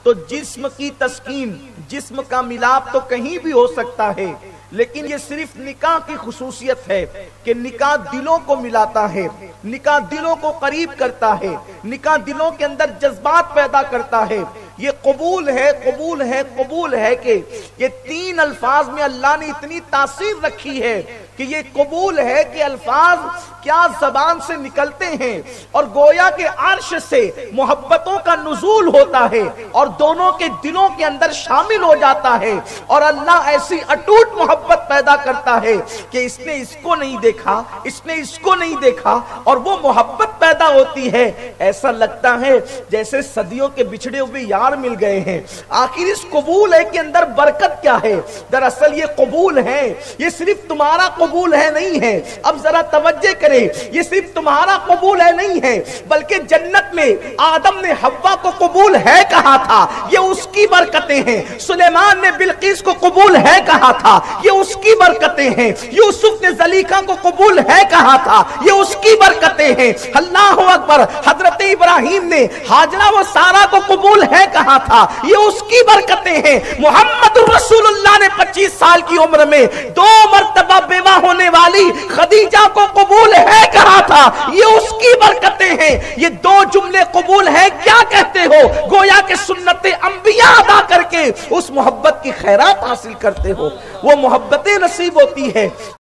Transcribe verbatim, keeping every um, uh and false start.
تو جسم کی تسکین، جسم کا ملاپ تو کہیں بھی ہو سکتا ہے، لیکن یہ صرف نکاح کی خصوصیت ہے کہ نکاح دلوں کو ملاتا ہے، نکاح دلوں کو قریب کرتا ہے، نکاح دلوں کے اندر جذبات پیدا کرتا ہے۔ یہ قبول ہے، قبول ہے، قبول ہے کہ یہ تین الفاظ میں اللہ نے اتنی تاثیر رکھی ہے کہ یہ قبول ہے کہ الفاظ کیا زبان سے نکلتے ہیں اور گویا کے عرش سے محبتوں کا نزول ہوتا ہے اور دونوں کے دلوں کے اندر شامل ہو جاتا ہے، اور اللہ ایسی اٹوٹ محبت پیدا کرتا ہے کہ اس نے اس کو نہیں دیکھا، اس نے اس کو نہیں دیکھا، اور وہ محبت پیدا ہوتی ہے۔ ایسا لگتا ہے جیسے صدیوں کے بچھڑے ہوئے یار مل گئے ہیں۔ آخر اس قبول ہے کہ اندر برکت کیا ہے؟ دراصل یہ قبول ہے، یہ صرف تمہارا قبول ہے نہیں ہے، اب ذرا توجہ کریں، یہ صرف تمہارا قبول ہے نہیں ہے، بلکہ جنت میں آدم نے حوا کو قبول ہے کہا تھا، یہ اس کی برکتیں ہیں۔ سلیمان نے بلقیس کو قبول ہے کہا تھا، یہ اس کی برکتیں ہیں۔ یوسف نے زلیخا کو قبول ہے کہا تھا، یہ اس کی برکتیں ہیں۔ اللہ اکبر۔ حضرت ابراہیم نے ہاجرہ و سارہ کو قبول ہے کہا تھا، یہ اس کی برکتیں ہیں۔ محمد رسول اللہ نے پچیس سال کی عمر میں دو مرتبہ بیوہ ہونے والی خدیجہ کو قبول ہے کہا تھا، یہ اس کی برکتیں ہیں۔ یہ دو جملے قبول ہے کیا کہتے ہو؟ گویا کہ سنت انبیاء ادا کر کے اس محبت کی خیرات حاصل کرتے ہو، وہ محبتیں نصیب ہوتی ہے۔